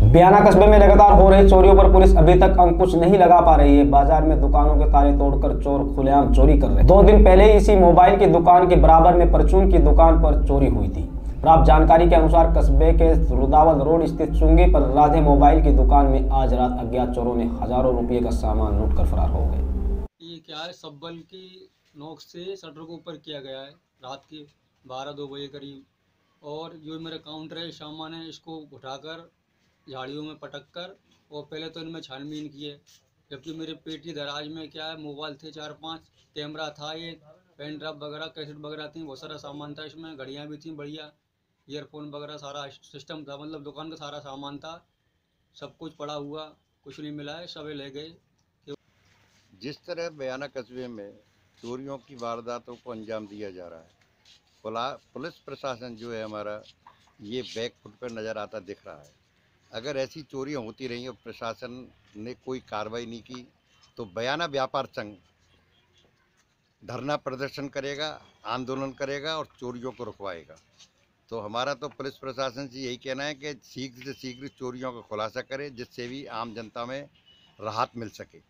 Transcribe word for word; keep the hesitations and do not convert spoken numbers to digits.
बयाना कस्बे में लगातार हो रही चोरियों पर पुलिस अभी तक अंकुश नहीं लगा पा रही है। बाजार में दुकानों के ताले तोड़कर चोर खुलेआम चोरी कर रहे। दो दिन पहले इसी मोबाइल की दुकान के बराबर में परचून की दुकान पर चोरी हुई थी। प्राप्त जानकारी के अनुसार कस्बे के रुदावल रोड स्थित चुंगी पर राधे मोबाइल की दुकान में आज रात अज्ञात चोरों ने हजारों रुपये का सामान लूट कर फरार हो गए। ये क्या है, सब्बल की नोक से शटर को ऊपर किया गया है रात के बारह दो बजे करीब, और जो मेरा काउंटर है सामान है इसको उठाकर झाड़ियों में पटक कर, और पहले तो इनमें छानबीन की है। जबकि मेरे पेटी दराज में क्या है, मोबाइल थे चार पांच, कैमरा था, ये पेन ड्राइव वगैरह कैसेट वगैरह थी, बहुत सारा सामान था इसमें, घड़ियाँ भी थी बढ़िया, ईयरफोन वगैरह सारा सिस्टम था, मतलब दुकान का सारा सामान था। सब कुछ पड़ा हुआ, कुछ नहीं मिला है, सब ले गए। जिस तरह बयाना कस्बे में चोरियों की वारदातों को अंजाम दिया जा रहा है, पुलिस प्रशासन जो है हमारा ये बैक फुट पर नज़र आता दिख रहा है। अगर ऐसी चोरियां होती रही और प्रशासन ने कोई कार्रवाई नहीं की तो बयाना व्यापार संघ धरना प्रदर्शन करेगा, आंदोलन करेगा और चोरियों को रुकवाएगा। तो हमारा तो पुलिस प्रशासन से यही कहना है कि शीघ्र से शीघ्र चोरियों का खुलासा करे, जिससे भी आम जनता में राहत मिल सके।